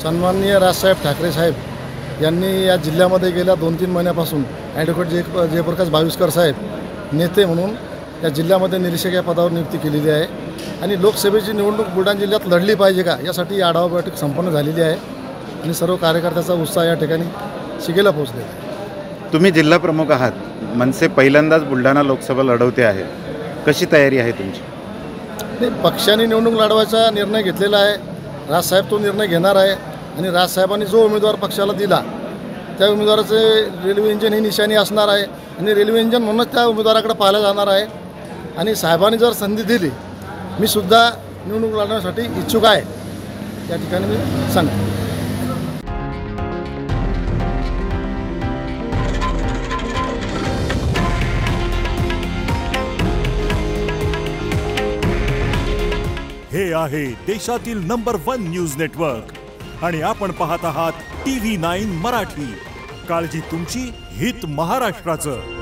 सन्माननीय राजसाहेब ठाकरे साहेब यांनी या जिल्ह्यामध्ये गेल्या 2-3 महिन्यापासून ॲडव्होकेट जयप्रकाश भाविस्कर साहेब नेते म्हणून या जिल्ह्यामध्ये निरीक्षक या पदावर नियुक्ती केलेली आहे आणि लोकसभेची निवडणूक बुलढाणा जिल्ह्यात लढली पाहिजे का यासाठी ही आढावा बैठक संपन्न झालेली आहे आणि सर्व कार्यकर्त्याचा उत्साह या ठिकाणी शिगेला पोहोचलेला आहे। तुम्ही जिल्हा प्रमुख आहात, मनसे पहिल्यांदाच बुलढाणा लोकसभा लढवते आहे, कशी तयारी आहे तुमची? पक्षाने निवडणूक लढवायचा निर्णय घेतलेला आहे, राजसाहेब तो निर्णय घेणार आहे आणि राजसाहेबांनी जो उमेदवार पक्षाला दिला त्या उमेदवाराचे रेल्वे इंजिन ही निशाणी असणार आहे आणि रेल्वे इंजिन म्हणूनच त्या उमेदवाराकडे पाहिलं जाणार आहे आणि साहेबांनी जर संधी दिली मी सुद्धा निवडणूक लढवण्यासाठी इच्छुक आहे या ठिकाणी मी सांगतो। हे आहे देशातील नंबर 1 न्यूज नेटवर्क आणि आपण पाहत आहात TV9 मराठी। काळजी तुमची, हित महाराष्ट्राचं।